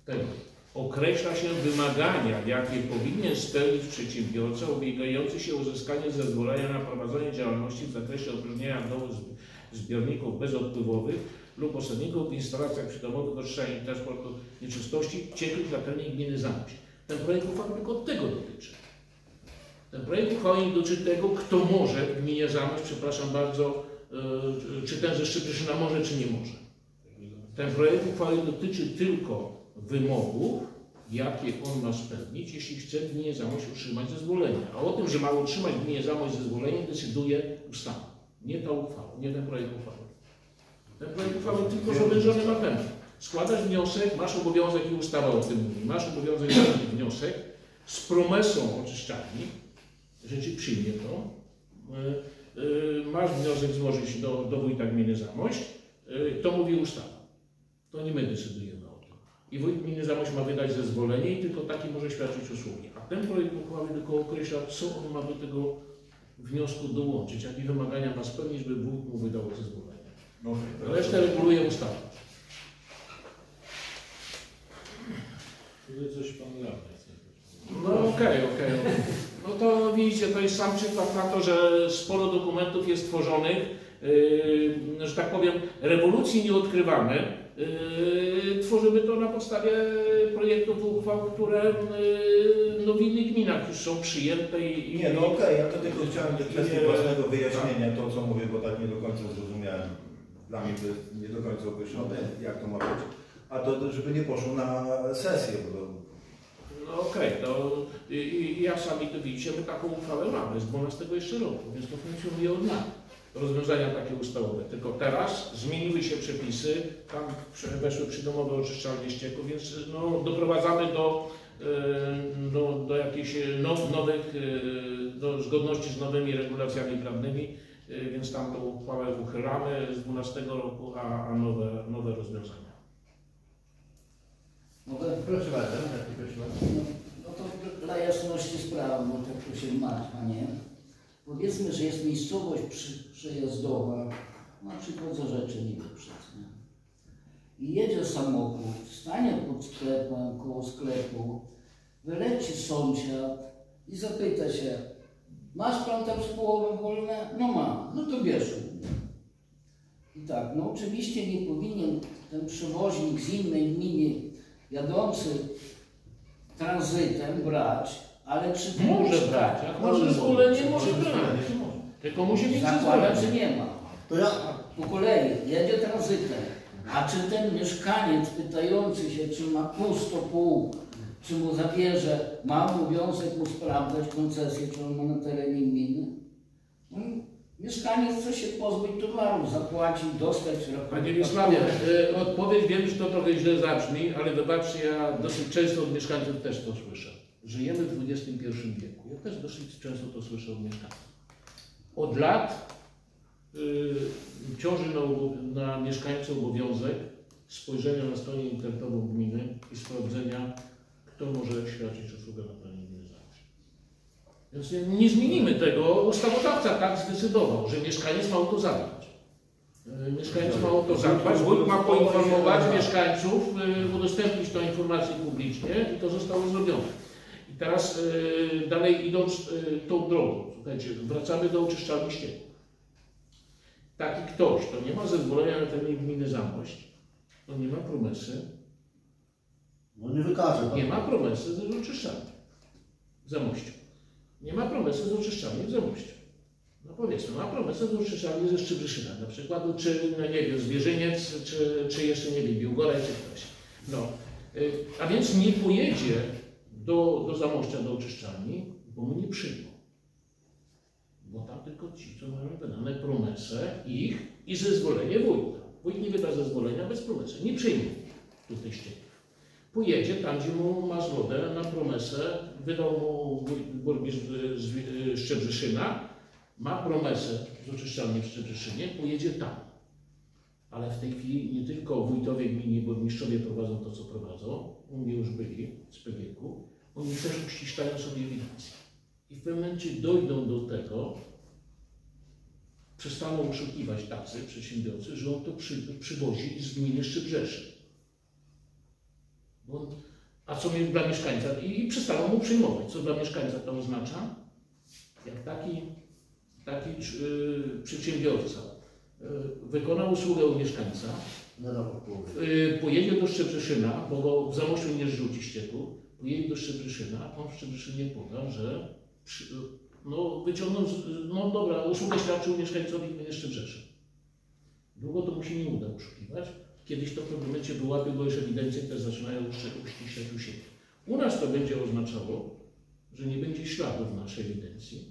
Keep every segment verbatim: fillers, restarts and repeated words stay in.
tego określa się wymagania, jakie powinien spełnić przedsiębiorca ubiegający się o uzyskanie zezwolenia na prowadzenie działalności w zakresie opróżnienia dołu zbiorników bezodpływowych lub osadników w instalacjach przydomowych oczyszczania i transportu nieczystości ciekłych na terenie gminy Zamość. Ten projekt uchwały tylko tego dotyczy. Ten projekt uchwały nie dotyczy tego, kto może w gminie Zamość, przepraszam bardzo, yy, czy ten ze Szczebrzeszyna może, czy nie może. Ten projekt uchwały dotyczy tylko wymogów, jakie on ma spełnić, jeśli chce w gminie Zamość otrzymać zezwolenie. A o tym, że ma otrzymać w gminie Zamość zezwolenie, decyduje ustawa. Nie ta uchwała, nie ten projekt uchwały. Ten projekt uchwały tylko zawężony ma temat. Składasz wniosek, masz obowiązek i ustawa o tym mówi, masz obowiązek złożyć wniosek z promesą oczyszczalni, że ci przyjmie to. Yy, yy, masz wniosek złożyć do, do wójta gminy Zamość, yy, to mówi ustawa. To nie my decydujemy o tym. I wójt gminy Zamość ma wydać zezwolenie i tylko taki może świadczyć usługi. A ten projekt uchwały tylko określa, co on ma do tego wniosku dołączyć, jakie wymagania ma spełnić, by wójt mu wydał zezwolenie. No, resztę reguluje ustawa. Coś pan radny. No okej, okay, okej. Okay. No to widzicie, to jest sam przykład na to, że sporo dokumentów jest tworzonych, yy, że tak powiem, rewolucji nie odkrywamy. Yy, tworzymy to na podstawie projektów uchwał, które yy, no, w innych gminach już są przyjęte i... Nie, no okej, okay, ja to tylko chciałem do kwestii własnego wyjaśnienia, to co mówię, bo tak nie do końca zrozumiałem. Dla mnie to jest nie do końca określone, jak to ma być. A to, żeby nie poszło na sesję, bo to... No okej, okay, to i, i jak sami to widzicie, my taką uchwałę mamy z dwunastego jeszcze roku, więc to funkcjonuje od lat. Rozwiązania takie ustawowe. Tylko teraz zmieniły się przepisy, tam weszły przydomowe oczyszczalnie ścieków, więc no, doprowadzamy do, do, do jakichś now, nowych, do zgodności z nowymi regulacjami prawnymi, więc tam tą uchwałę uchylamy z dwunastego roku, a, a nowe, nowe rozwiązania. Mogę? Proszę bardzo, proszę bardzo. No, no to dla jasności sprawy, bo tak to się ma, nie? Powiedzmy, że jest miejscowość przy, przejazdowa, na przykład Zarzeczenie Wieprzycne. I jedzie samochód, stanie pod sklepem, koło sklepu, wyleci sąsiad i zapyta się, masz pan tam z połowę wolne? No mam, no to bierz u mnie. I tak, no oczywiście nie powinien ten przewoźnik z innej gminy jadący tranzytem brać, ale czy ten może brać, jak ma zezwolenie, może brać. Tylko musi mieć zakłada, czy nie ma. To ja... Po kolei jedzie tranzytem, a czy ten mieszkaniec pytający się, czy ma pusto pół, czy mu zabierze, ma obowiązek mu sprawdzać koncesję, czy on ma na terenie gminy? No, mieszkaniec chce się pozbyć towaru, zapłacić, dostać rachunek. Panie Wiesławie, odpowiedź wiem, że to trochę źle zabrzmi, ale wybaczcie, ja dosyć często od mieszkańców też to słyszę. Żyjemy w dwudziestym pierwszym wieku. Ja też dosyć często to słyszę od mieszkańców. Od lat yy, ciąży na, na mieszkańców obowiązek spojrzenia na stronę internetową gminy i sprawdzenia, kto może świadczyć usługę na terenie gminy Zamość. Więc nie, nie zmienimy tego. Ustawodawca tak zdecydował, że mieszkaniec ma o to zadbać. Yy, mieszkaniec ma o to zadbać, wójt ma poinformować mieszkańców, yy, udostępnić tę informację publicznie i to zostało zrobione. I teraz yy, dalej idąc yy, tą drogą, słuchajcie, wracamy do oczyszczalni ścieków. Taki ktoś, kto nie ma zezwolenia na terenie gminy Zamość, to nie ma promesy. No nie wykaże. Nie ma promesy z oczyszczalni w Zamościu. Nie ma promesy z oczyszczalni w Zamościu. No powiedzmy, ma promesę z oczyszczalni ze Szczebrzeszyna, na przykład, czy no nie wiem, Zwierzyniec, czy, czy jeszcze nie wiem, Biłgoraj, czy ktoś. No, yy, a więc nie pojedzie do, do Zamościa, do oczyszczalni, bo mu nie przyjmą. Bo tam tylko ci, co mają wydane promesę ich i zezwolenie wójta. Wójt nie wyda zezwolenia bez promesy, nie przyjmie tutaj ścieków. Pojedzie tam, gdzie mu ma zgodę na promesę, wydał mu burmistrz z Szczebrzeszyna, ma promesę z oczyszczalni w Szczebrzeszynie, pojedzie tam. Ale w tej chwili nie tylko wójtowie gminy i burmistrzowie prowadzą to, co prowadzą, u mnie już byli z P G K-u, oni też uściślają sobie ewidencję. I w pewnym momencie dojdą do tego, przestaną oszukiwać tacy przedsiębiorcy, że on to przy, przywozi z gminy Szczebrzeszyn. Bo, a co dla mieszkańca? I, i przestaną mu przyjmować. Co dla mieszkańca to oznacza? Jak taki, taki yy, przedsiębiorca yy, wykona usługę u mieszkańca, yy, pojedzie do Szczebrzeszyna, bo go w Zamościu nie zrzuci ścieku, pojedzie do Szczebrzeszyna, on w Szczebrzeszynie poda, że przy, no, wyciągnął, no dobra, usługę świadczył mieszkańcowi gminy Szczebrzeszyn. Długo to mu się nie uda oszukiwać. Kiedyś to w pewnym momencie wyłapie, bo już ewidencje też zaczynają uściślać u siebie. U nas to będzie oznaczało, że nie będzie śladu w naszej ewidencji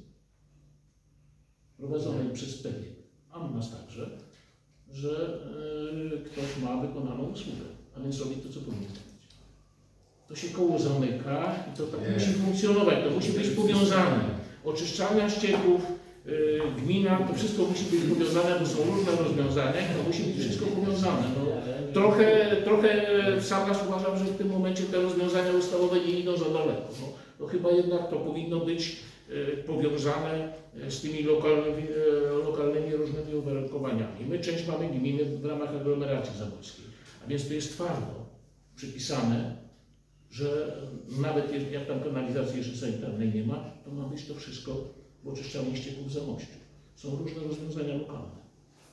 prowadzonej przez P G, a u nas także, że yy, ktoś ma wykonaną usługę, a więc robi to, co powinien robić. To się koło zamyka i to tak nie. musi funkcjonować, to musi być powiązane. Oczyszczania ścieków, yy, gmina, to wszystko musi być powiązane, bo są różne rozwiązania i to musi być wszystko powiązane. No, trochę, trochę sam raz uważam, że w tym momencie te rozwiązania ustawowe nie idą za daleko. No, to chyba jednak to powinno być yy, powiązane z tymi lokalnymi, yy, lokalnymi różnymi uwarunkowaniami. My część mamy gminy w ramach aglomeracji zamojskiej, a więc to jest twardo przypisane, że nawet jak tam kanalizacji jeszcze sanitarnej nie ma, to ma być to wszystko w oczyszczalni ścieków w Zamościu. Są różne rozwiązania lokalne.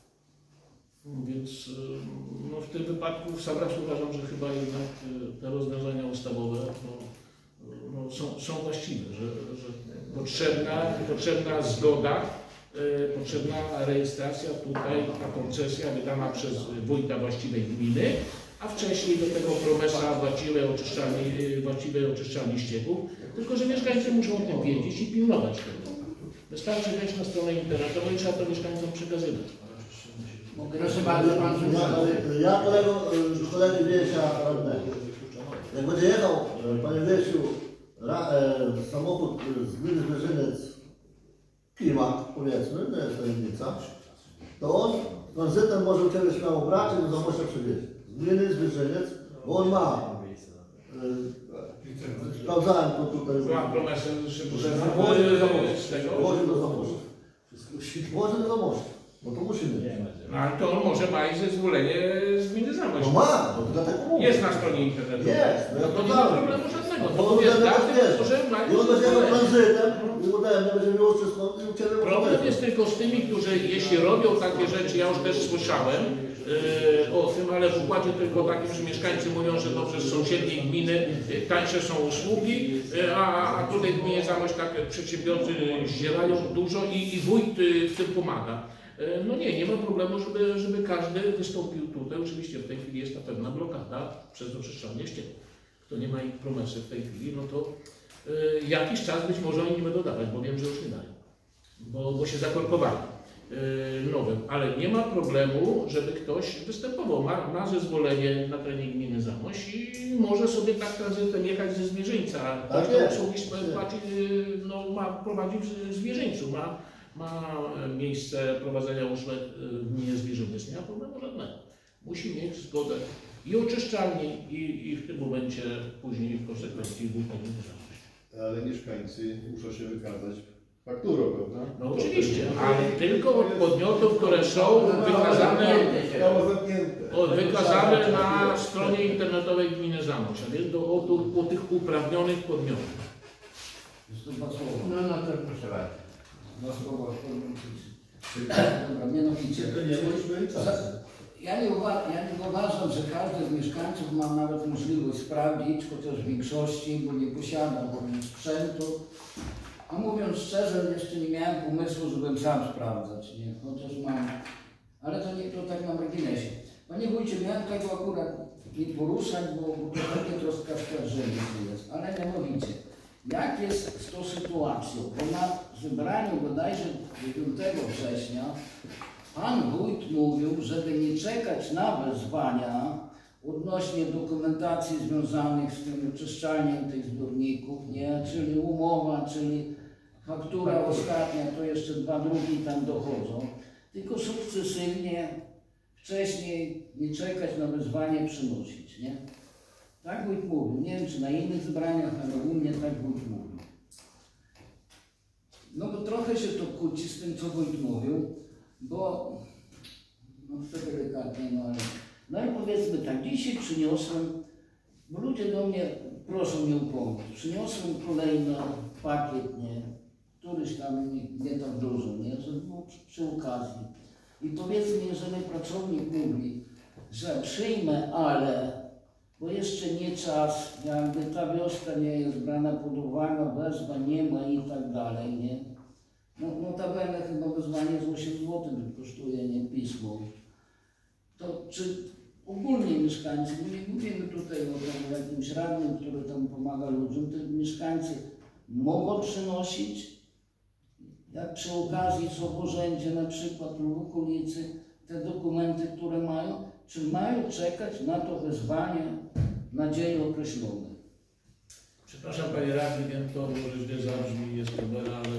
Więc no, w tym wypadku sam raz uważam, że chyba jednak te rozwiązania ustawowe no, no, są, są właściwe, że, że potrzebna, potrzebna zgoda, y, potrzebna rejestracja tutaj, ta koncesja wydana przez wójta właściwej gminy, a wcześniej do tego promesa właściwej oczyszczalni, właściwej oczyszczalni ścieków, tylko że mieszkańcy muszą o tym wiedzieć i pilnować tego. Wystarczy wejść na stronę internetową i trzeba to mieszkańcom przekazywać. Proszę bardzo, pan Ja, ja kolego, kolegi Wiesia radnego. Jak będzie jechał, panie Wiesiu, ra, e, samochód z gminy Zwierzynec, klimat powiedzmy, to jest tajemnica, to on tranzytem może u Ciebie śmiało brać i do Zamościa przywieźć. Z gminy Zwierzyniec, bo on ma. E, sprawdzałem to tutaj. Byłam promesę, że Włoży do Zamościa. Włoży do Zamościa. Włoży do Zamościa. No to musimy. No ale to on może ma i zezwolenie z gminy Zamość. No ma, no to dlatego mówię. Jest na stronie internetowej. Jest, no to nie ma problemu żadnego. No To to jest ja daty, też że ma I on będzie miał tranzytem, i ode mnie będzie miło wszystko, i u Ciebie problem jest tylko z tymi, którzy jeśli robią takie rzeczy, ja już też słyszałem yy, o tym, ale w układzie tylko takim, że mieszkańcy mówią, że dobrze z sąsiedniej gminy yy, tańsze są usługi, yy, a, a tutaj w gminie Zamość tak przedsiębiorcy zdzielają dużo i, i wójt yy, w tym pomaga. No nie, nie ma problemu, żeby, żeby każdy wystąpił tutaj. Oczywiście w tej chwili jest ta pewna blokada przez oczyszczalnię ścieków. Kto nie ma ich promesy w tej chwili, no to y, jakiś czas być może oni nie będą dawać, bo wiem, że już nie dają, bo, bo się zakorkowali y, nowym. Ale nie ma problemu, żeby ktoś występował. Ma, ma zezwolenie na terenie gminy Zamość i może sobie tak tranzytem jechać ze Zwierzyńca. Tak Ktoś jest. te usługi płaci, no, ma prowadzić w Zwierzyńcu. Ma, ma miejsce prowadzenia usług w gminie Zwierzyniec, nie ma problemu żadnego. Musi mieć zgodę i oczyszczalni, i, i w tym momencie później w konsekwencji wójta gminy Zamość. Ale mieszkańcy muszą się wykazać fakturą, prawda? No oczywiście, ale tylko od podmiotów, które są wykazane, o, wykazane na stronie internetowej gminy Zamość, a więc do, do, do tych uprawnionych podmiotów. No, no to proszę bardzo. No słowo Dobra, mianowicie. Ja nie, uwa ja nie uważam, że każdy z mieszkańców ma nawet możliwość sprawdzić, chociaż w większości, bo nie posiada bowiem sprzętu. A mówiąc szczerze, jeszcze nie miałem pomysłu, żebym sam sprawdzać, nie? Chociaż mam. Ale to nie to tak na marginesie. Panie wójcie, miałem tego akurat nie poruszać, bo to takie troszkę skarżenie jest, ale mianowicie. Jak jest z tą sytuacją? Bo na zebraniu bodajże dziewiątego września pan wójt mówił, żeby nie czekać na wezwania odnośnie dokumentacji związanych z tym oczyszczaniem tych zbiorników, nie? Czyli umowa, czyli faktura ostatnia, to jeszcze dwa drugi tam dochodzą, tylko sukcesywnie wcześniej nie czekać na wezwanie przynosić, nie? Tak wójt mówił. Nie wiem, czy na innych zebraniach, ale u mnie tak wójt mówił. No bo trochę się to kłóci z tym, co wójt mówił, bo, no chcę delikatnie, no ale, no i powiedzmy tak, dzisiaj przyniosłem Bo ludzie do mnie proszą mnie upomnieć. Przyniosłem kolejny pakiet, nie? Któryś tam nie, nie tak dużo, nie? Że no, przy, przy okazji. I powiedzmy, jeżeli pracownik mówi, że przyjmę, ale, bo jeszcze nie czas, jakby ta wioska nie jest brana pod uwagę, wezwań nie ma i tak dalej, nie? No, notabene chyba wezwanie z osiem złotych kosztuje, nie? Pismo. To czy ogólnie mieszkańcy, bo nie mówimy tutaj o tam jakimś radnym, który tam pomaga ludziom, to mieszkańcy mogą przynosić, jak przy okazji co w urzędzie na przykład lub w okolicy, te dokumenty, które mają, czy mają czekać na to wezwanie na dzień określony? Przepraszam Panie Radny, wiem to może źle zabrzmi, jest to bela, ale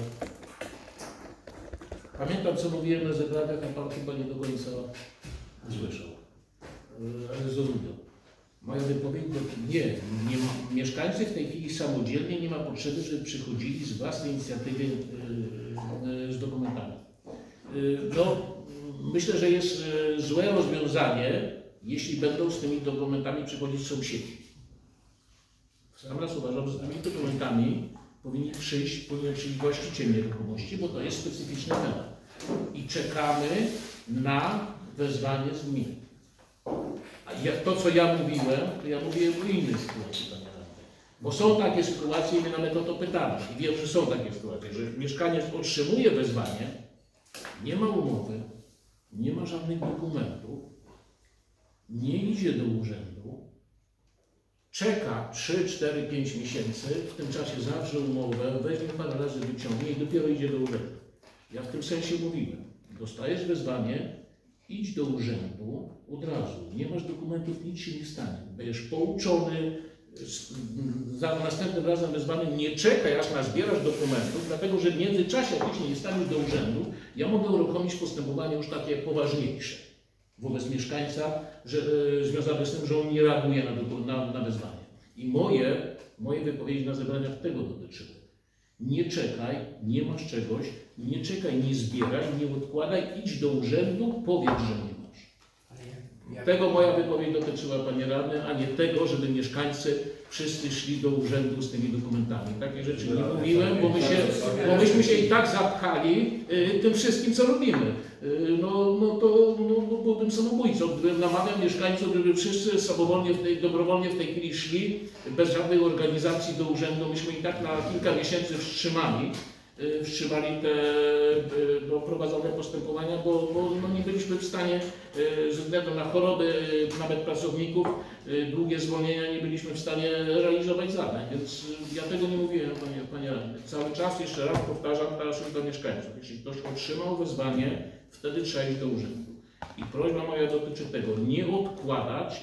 pamiętam co mówiłem na zebraniach, a Pan chyba nie do końca słyszał, ale zrozumiał. Moja wypowiedź to nie, nie ma, mieszkańcy w tej chwili samodzielnie nie ma potrzeby, żeby przychodzili z własnej inicjatywy yy, z dokumentami. Yy, no, myślę, że jest yy, złe rozwiązanie, jeśli będą z tymi dokumentami przychodzić sąsiedzi. Sam raz uważam, że z tymi dokumentami powinni przyjść, powinien przyjść właściciel nieruchomości, bo to jest specyficzny temat. I czekamy na wezwanie z gminy. A ja, to, co ja mówiłem, to ja mówiłem o innej sytuacji, panie radny. Bo są takie sytuacje i my nawet o to pytamy. I wiem, że są takie sytuacje, że mieszkaniec otrzymuje wezwanie, nie ma umowy, nie ma żadnych dokumentów, nie idzie do urzędu, czeka trzy, cztery, pięć miesięcy, w tym czasie zawrze umowę, weźmie parę razy, wyciągnie i dopiero idzie do urzędu. Ja w tym sensie mówiłem, dostajesz wezwanie, idź do urzędu od razu, nie masz dokumentów, nic się nie stanie. Będziesz pouczony, za następnym razem wezwany, nie czekaj aż nazbierasz dokumentów, dlatego że w międzyczasie, jak ty się nie staniesz do urzędu, ja mogę uruchomić postępowanie już takie poważniejsze wobec mieszkańca, że, e, związane z tym, że on nie reaguje na, na, na wezwanie. I moje, moje wypowiedzi na zebraniach tego dotyczyły. Nie czekaj, nie masz czegoś, nie czekaj, nie zbieraj, nie odkładaj, idź do urzędu, powiedz, że nie masz. Tego moja wypowiedź dotyczyła, panie radny, a nie tego, żeby mieszkańcy wszyscy szli do urzędu z tymi dokumentami. Takie rzeczy nie mówiłem, bo, my się, bo myśmy się i tak zapchali y, tym wszystkim, co robimy. Y, no, no to no, byłbym samobójcą, gdybym namawiał mieszkańców, żeby wszyscy samowolnie, w tej, dobrowolnie w tej chwili szli, bez żadnej organizacji do urzędu. Myśmy i tak na kilka miesięcy wstrzymali. wstrzymali te no, prowadzone postępowania, bo, bo no, nie byliśmy w stanie ze względu na choroby nawet pracowników, długie zwolnienia, nie byliśmy w stanie realizować zadań, więc ja tego nie mówiłem, panie, panie radny. Cały czas, jeszcze raz powtarzam, teraz do mieszkańców. Jeśli ktoś otrzymał wezwanie, wtedy trzeba iść do urzędu. I prośba moja dotyczy tego, nie odkładać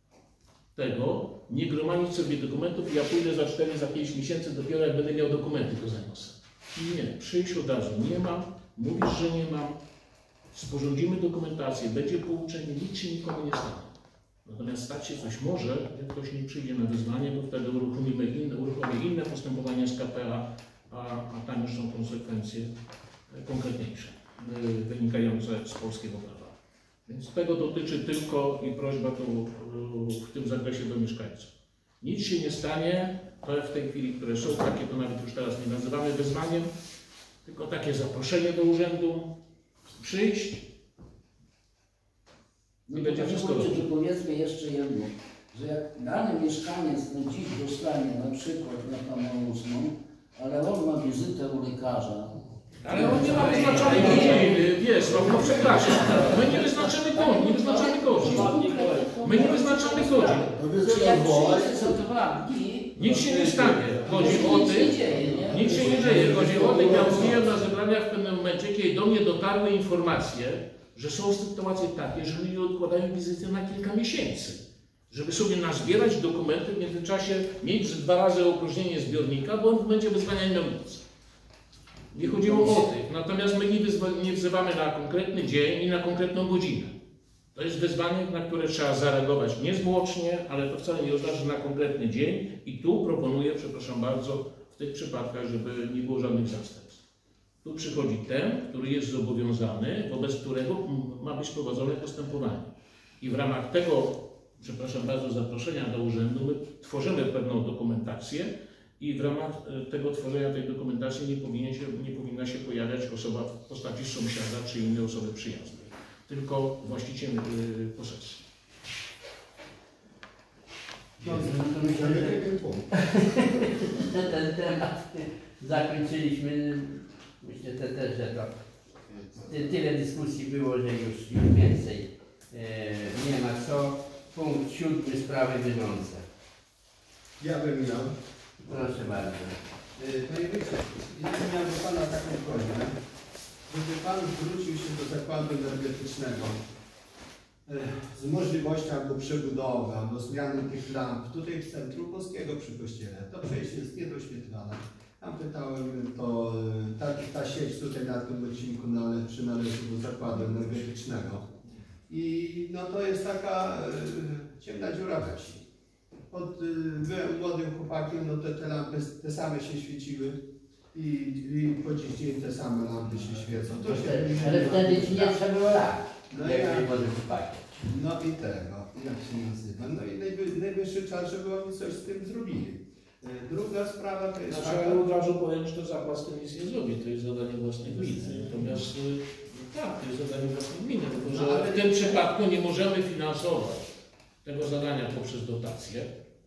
tego, nie gromadzić sobie dokumentów, ja pójdę za cztery, za pięć miesięcy, dopiero jak będę miał dokumenty, to zaniosę. Nie, przyjść od razu. Nie mam, mówisz, że nie mam, sporządzimy dokumentację, będzie pouczenie, nic się nikomu nie stanie. Natomiast stać się coś może, jak ktoś nie przyjdzie na wyzwanie, bo wtedy uruchomimy inne, uruchomi inne postępowania z K P A, a, a tam już są konsekwencje konkretniejsze, wynikające z polskiego prawa. Więc tego dotyczy tylko i prośba tu w tym zakresie do mieszkańców. Nic się nie stanie, to w tej chwili, które są takie, to nawet już teraz nie nazywamy wezwaniem, tylko takie zaproszenie do urzędu, przyjść i będzie wszystko dobrze. Że powiedzmy jeszcze jedno, że jak dany mieszkaniec no dziś dostanie na przykład na tam ósmą, ale on ma wizytę u lekarza. Ale on nie ma wyznaczonej godziny, wiesz, no, no przepraszam, my nie wyznaczamy godzin, nie wyznaczamy godzin. My nie wyznaczamy godzin. Że jak przyjdzie za dwa dni, Nic się nie stanie. Chodzi o tym, nic się nie dzieje. Chodzi o tym, ja mówiłem na zebraniach w pewnym momencie, kiedy do mnie dotarły informacje, że są sytuacje takie, że ludzie odkładają wizyty na kilka miesięcy, żeby sobie nazbierać dokumenty, w międzyczasie mieć dwa razy opróżnienie zbiornika, bo on będzie wezwania nie miał nic. Nie chodziło o tych. Natomiast my nie, nie wzywamy na konkretny dzień i na konkretną godzinę. To jest wyzwanie, na które trzeba zareagować niezwłocznie, ale to wcale nie oznacza, że na konkretny dzień. I tu proponuję, przepraszam bardzo, w tych przypadkach, żeby nie było żadnych zastępstw. Tu przychodzi ten, który jest zobowiązany, wobec którego ma być prowadzone postępowanie. I w ramach tego przepraszam bardzo, zaproszenia do urzędu, my tworzymy pewną dokumentację i w ramach tego tworzenia tej dokumentacji nie, powinien się, nie powinna się pojawiać osoba w postaci sąsiada czy innej osoby przyjaznej, tylko właściciel yy, posesji. Dobrze, no to myślę, że ten temat zakończyliśmy. Myślę że też, że to ty, tyle dyskusji było, że już, już więcej e, nie ma co. Punkt siódmy, sprawy bieżące. Ja bym miał. Proszę bardzo. Panie Wójcie, ja miałem do Pana taką prośbę, żeby Pan zwrócił się do zakładu energetycznego z możliwością albo przebudowy, albo zmiany tych lamp. Tutaj w centrum Polskiego przy kościele. To przejście jest niedoświetlone. Tam pytałem, to ta, ta sieć tutaj na tym odcinku nale, przynależy do zakładu energetycznego. I no to jest taka y, ciemna dziura we wsi. Od, y, byłem młodym chłopakiem, no te, te lampy te same się świeciły i, i po dziś dzień te same lampy się świecą. To się Ale wtedy ci nie trzeba było lat. No jak ja- nie może chłopaki. No i tego, jak się nazywa. No i najwy, najwyższy czas, żeby oni coś z tym zrobili. Y, Druga sprawa to jest Znaczy, taka... ale od razu powiem, że to zakład z tym nic nie zrobi, to jest zadanie własnej gminy. Natomiast y, tak, to jest zadanie własnej gminy, tylko że No, ale- w tym przypadku nie możemy finansować tego zadania poprzez dotację,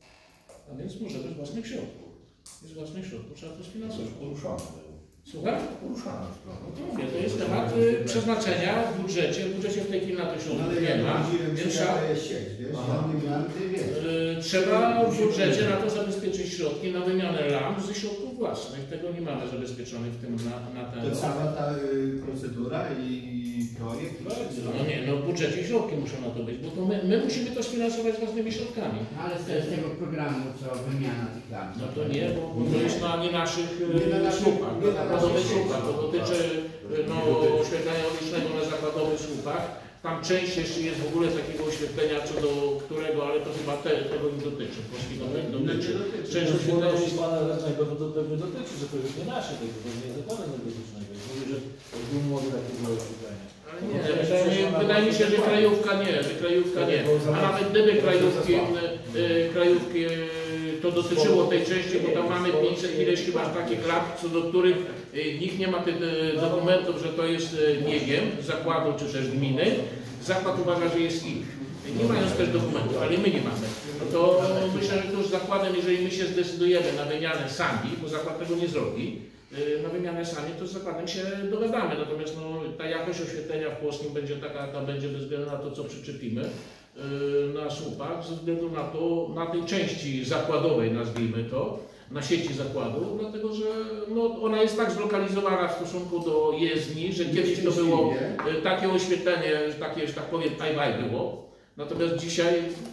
a więc możemy z własnych środków. I z własnych środków trzeba to sfinansować. Słucham? No to mówię, to jest temat y, przeznaczenia w budżecie. W budżecie w tej chwili na to No środków ale nie ja ma, widziałem, więc że trzeba, jaka jest sieć, wiesz, ja nie miałem tej wiedzy. y, trzeba w budżecie na to zabezpieczyć środki na wymianę lamp ze środków własnych. Tego nie mamy zabezpieczonych w tym na, na ten To rok. cała ta y, procedura i projekt. i wszystko. No nie, no w budżecie środki muszą na to być, bo to my, my musimy to sfinansować własnymi środkami. No, ale z z tego programu, co wymiana tych lamp. No to nie, bo, bo to jest na nie naszych Nie na e, naszych- słupach, nie na na zakładowych naszych słupach. To słupach. dotyczy e, no, oświetlenia ulicznego na zakładowych słupach. Tam część jeszcze jest w ogóle takiego oświetlenia, co do którego, ale to chyba te, tego nie dotyczy, polskiego nie dotyczy. Część oświetlenia Część pana radnego to pewnie dotyczy, że to już nie nasze, tego to nie zakładu energetycznego. Mówi, że był młody takiego oświetlenia. Ale nie, wydaje mi, wydaje mi się, że krajówka nie, że krajówka nie. A nawet gdyby krajówki, e, krajówki e, to dotyczyło tej części, bo tam mamy pięćset ileś chyba takich lamp, co do których e, nikt nie ma tych e, dokumentów, że to jest, e, nie wiem, zakładu czy też gminy. Zakład uważa, że jest ich. Nie mają też dokumentów, ale my nie mamy. No to myślę, że to z zakładem, jeżeli my się zdecydujemy na wymianę sami, bo zakład tego nie zrobi, y, na wymianę sami, to z zakładem się dogadamy. Natomiast no, ta jakość oświetlenia w Płockim będzie taka, jaka będzie bez względu na to, co przyczepimy y, na słupach, ze względu na to, na tej części zakładowej, nazwijmy to, na sieci zakładu, dlatego że no, ona jest tak zlokalizowana w stosunku do jezdni, że kiedyś to było y, takie oświetlenie, że takie, że tak powiem, bye-bye było. Natomiast dzisiaj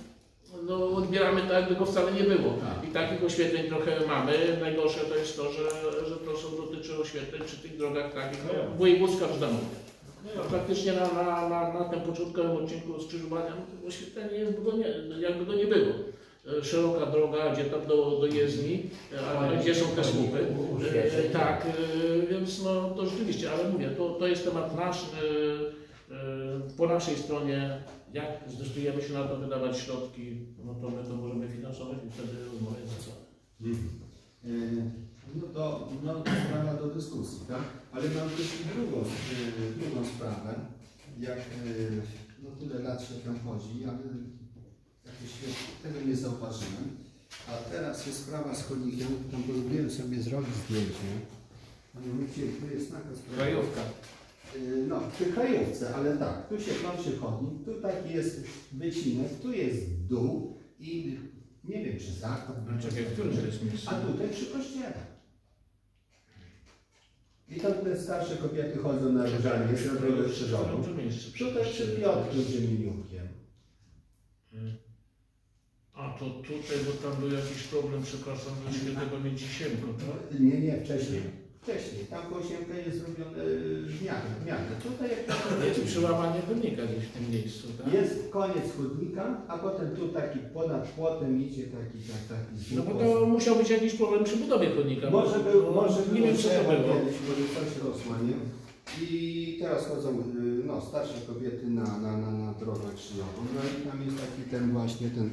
no, odbieramy tak, jakby go wcale nie było. I takich oświetleń trochę mamy. Najgorsze to jest to, że, że to są, dotyczy oświetleń przy tych drogach takich, no, wojewódzka czy damowie. No, praktycznie na, na, na, na tym początkowym odcinku skrzyżowania no, to oświetlenie jest, bo nie, jakby go nie było. E, Szeroka droga, gdzie tam do, do jezdni, e, a gdzie są te słupy. E, tak, e, więc no to rzeczywiście, ale mówię, to, to jest temat nasz. E, po naszej stronie, jak zdecydujemy się na to wydawać środki, no to my to możemy finansować i wtedy rozmawiać z zakładem. Y, No to no, to sprawa do dyskusji, tak? Ale mam też i drugą, y, drugą sprawę. Jak y, no tyle lat się tam chodzi, ale jakoś się tego nie zauważyłem. A teraz jest sprawa z chodnikiem, tam pozwoliłem sobie zrobić zdjęcie. Mianowicie tu jest taka sprawa. Krajówka. Y, No, przy krajówce, ale tak, tu się kończy chodnik, tu taki jest wycinek, tu jest dół i nie wiem czy zakład. Czekaj, w którym to jest miejsce? A tutaj przy kościele. I tam te starsze kobiety chodzą na różanie, jest na drogę krzyżową. W którym miejscu? Tutaj przy Piotrku Zieminiukiem. A to tutaj, bo tam był jakiś problem, przepraszam, że świętego Międzisiemko, tak? Nie, nie, wcześniej. Wcześniej. Tam kościelka jest zrobione w miarę, w miarę. Tutaj jak to Jest przełamanie chodnika gdzieś w tym miejscu, tak? jest koniec chodnika, a potem tu taki ponad płotem idzie taki, tak, taki No bo to musiał być jakiś problem przy budowie chodnika. Może bo- był, bo może nie wiem co to drzewo było. kiedyś, może coś rosło, nie? I teraz chodzą y, no, starsze kobiety na, na, na, na drogę krzyżową. No i tam jest taki ten właśnie ten,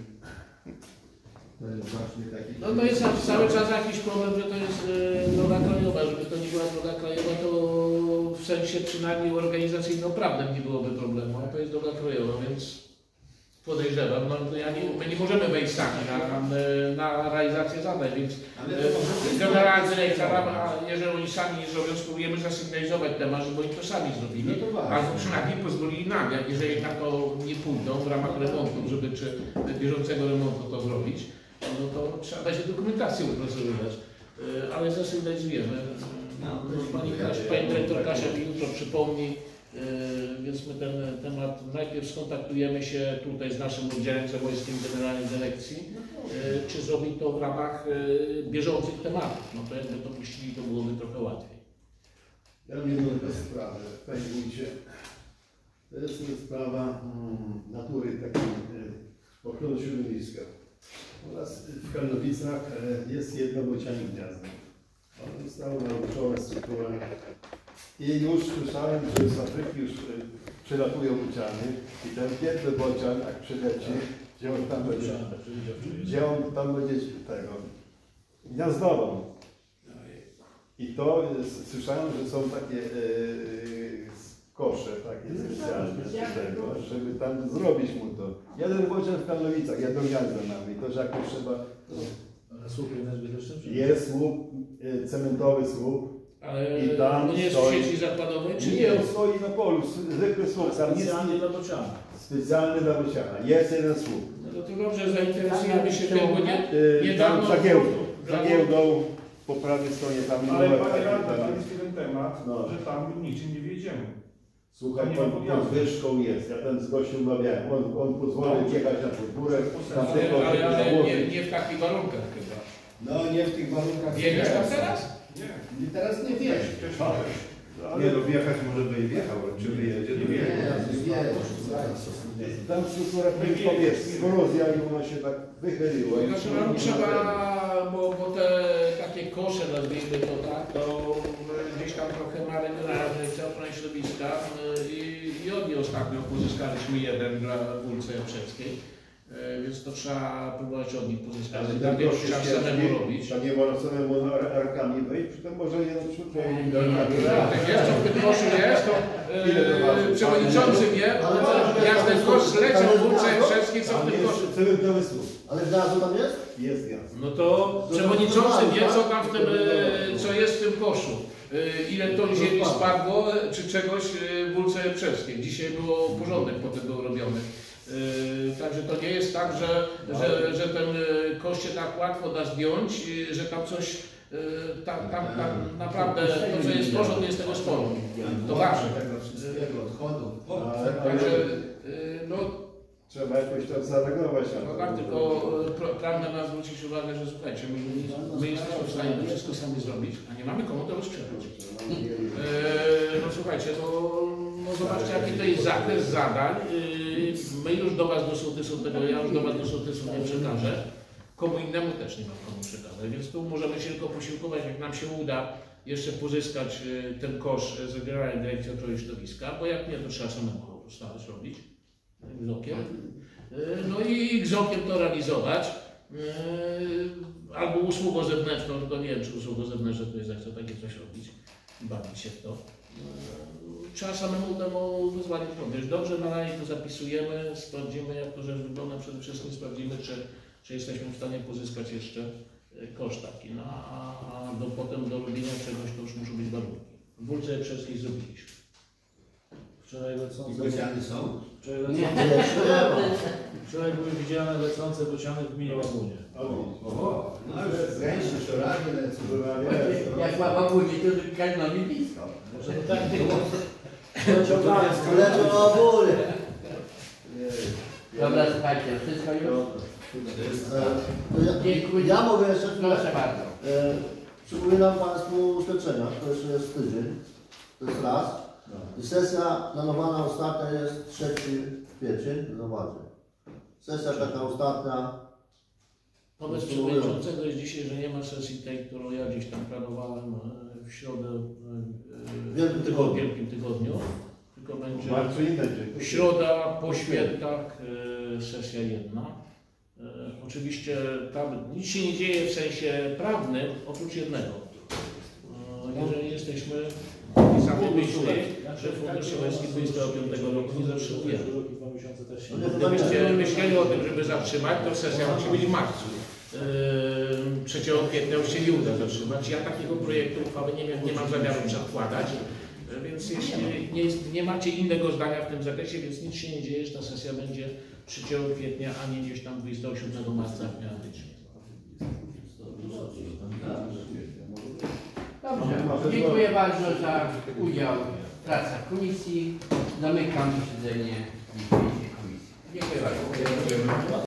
ten właśnie taki... No to jest cały czas jakiś problem, że to jest e, droga krajowa. Żeby to nie była droga krajowa, to w sensie przynajmniej organizacyjno-prawnym nie byłoby problemu, a to jest droga krajowa, więc podejrzewam, no ja nie, my nie możemy wejść sami na, na realizację zadań, więc e, generalna dyrekcja, a jeżeli oni sami nie zrobią, spróbujemy zasygnalizować temat, żeby oni to sami zrobili, No to właśnie. albo przynajmniej pozwolili nam, jak jeżeli na to nie pójdą w ramach remontu, żeby czy bieżącego remontu to zrobić, no to trzeba będzie dokumentację opracowywać, e, ale zasygnalizujemy. No, pani, pani dyrektor Kasia mi jutro przypomni. Yy, więc my ten temat najpierw skontaktujemy się tutaj z naszym oddziałem zawojskim Generalnej Dyrekcji, yy, czy zrobić to w ramach yy, bieżących tematów. No to jakby to puścili, to byłoby trochę łatwiej. Ja mam jedną taką sprawę, panie wójcie. To jest sprawa mm, natury takiej e, ochrony środowiska. U nas w Karnowicach e, jest jedno bocianie gniazdo. Ono zostało naruszone strukturą. I już słyszałem, że z Afryki już e, przylatują bociany i ten biedny bocian, jak przyleci, gdzie on tam będzie, gdzie on tam będzie tego, gniazdową. I to jest, słyszałem, że są takie e, kosze, takie specjalne do tego, żeby tam zrobić mu to. Jeden bocian w Karnowicach, jedno gniazdo mamy i to, że jakoś trzeba... A słup jest Jest słup, e, cementowy słup. Ale I tam to nie jest stoi- w sieci zakładowej, czy nie? Nie, on stoi na polu, zwykły słup, tam nic Specjalnie nie... dla bociana. Specjalny dla bociana, jest jeden słup. No to dobrze, zainteresujemy się tym, bo nie, E, niedawno... Tam za giełdą, za giełdą po prawej stronie tam... Ale numer panie taki radny, tam tam jest jeden temat, No. że tam niczym nie wiedziemy. Słuchaj, Nie pod, ma pod podjazdu. wyżką jest, ja tam z gościem rozmawiałem, on, on pozwolił wjechać na podwórek, tam Ale, tylko ale, ale nie, założyć. nie w takich warunkach chyba. No nie w tych warunkach. Biegasz tam teraz? Nie. I teraz nie wiesz. Też Nie no, wjechać może by i wjechał, czy wyjedzie, to Nie, wyjedzie. wiesz. Tam struktura powietrza jest, korozja i ona się tak wychyliła. i Znaczy nie nam ma trzeba, tego. bo, bo te takie kosze, nazwijmy to tak, to gdzieś tam trochę ma regionalna dyrekcja ochrony środowiska i, i od niej ostatnio pozyskaliśmy jeden dla ulicy Japrzewskiej, więc to trzeba próbować od nich pozyskać. Ale Tam tam wiesz, proszę trzeba się, samemu robić. to nie można samemu arkami wejść, to może jeden człowiek. Tak jest, to w tym koszu jest, to Ile to waży? e, przewodniczący wie, Ale co- jak ten kosz leciał w ulicy Japrzewskiej, co w Tam tym koszu. jest cementowy słup. Ale gniazdo tam jest? Jest gniazdo. No to przewodniczący wie, co tam w tym, e, co jest w tym koszu. E, Ile ton ziemi spadło, e, czy czegoś e, w ulicy Japrzewskiej. Dzisiaj było porządek potem był robiony. E, Także to nie jest tak, że, że, że ten e, kosz się tak łatwo da zdjąć, e, że tam coś, e, tam, tam, tam naprawdę to, co jest kosz, to jest tego sporu. To ważne. Tego wszystkiego, odchodów. Ale, Także ale e, no, trzeba jakoś tam zareagować na no to. tak, tylko e, pra- pragnę nas zwrócić uwagę, że słuchajcie, my, my jesteśmy w stanie to wszystko sami zrobić, a nie mamy komu tego sprzedać. Eee, no słuchajcie, no, no zobaczcie jaki to jest zakres zadań. Eee, my już do Was do sołtysu tego, ja już do Was do sołtysu nie przekażę. Komu innemu też nie mam komu przekazać, więc tu możemy się tylko posiłkować, jak nam się uda jeszcze pozyskać e, ten kosz z Generalnej Dyrekcji Ochrony Środowiska, bo jak nie, to trzeba samemu po prostu robić. Gzokiem. Eee, no i gzokiem to realizować. Eee, albo usługą zewnętrzną, tylko nie wiem, czy usługą zewnętrzną to jest, jak chcę takie coś robić. Bawić się w to. Trzeba samemu temu wyzwanie podjąć. Dobrze, na razie to zapisujemy, sprawdzimy jak to rzecz wygląda, przede wszystkim sprawdzimy, czy, czy jesteśmy w stanie pozyskać jeszcze koszt taki, no, a, a do, potem do robienia czegoś to już muszą być warunki. W Wólce Japrzewskiej zrobiliśmy. Wczoraj I lecące... bociany są? Wczoraj Nie, lecące... Jeszcze nie ma. Wczoraj były widziane lecące bociany w gminie Łabunie. O, no już gęsi, szorady lecą. Jak ma babuni, to Karnowi blisko. Może to tak było. Lecą na obury. Dobra, słuchajcie, wszystko już? Ja, ja mogę jeszcze chwilę. Proszę bardzo. E, Przypominam Państwu świadczenia, to jeszcze jest tydzień, to jest raz. I sesja planowana ostatnia jest trzeci kwiecień, zobaczcie. Sesja taka ostatnia, Wobec przewodniczącego jest dzisiaj, że nie ma sesji tej, którą ja gdzieś tam planowałem e, w środę e, Wielkim w tygodniu. Wielkim Tygodniu. Tylko W będzie marcu nie będzie. środa po świętach e, sesja jedna. E, oczywiście tam nic się nie dzieje w sensie prawnym, oprócz jednego. E, jeżeli jesteśmy sami myśli, że Fundusz Europejski dwudziestego piątego roku nie zatrzymujemy. Dwa miesiące też się No nie, Gdybyście myśleli o tym, żeby zatrzymać, to sesja musi być w marcu. Yy, trzeciego kwietnia już się nie uda zatrzymać. Ja takiego projektu uchwały nie, nie mam zamiaru przedkładać, yy, więc jeśli nie, jest, nie macie innego zdania w tym zakresie, więc nic się nie dzieje, że ta sesja będzie trzeciego kwietnia, a nie gdzieś tam dwudziestego siódmego marca jak miała być. Dobrze, dziękuję bardzo za udział w pracach komisji. Zamykam posiedzenie dzisiejszej komisji. Dziękuję bardzo.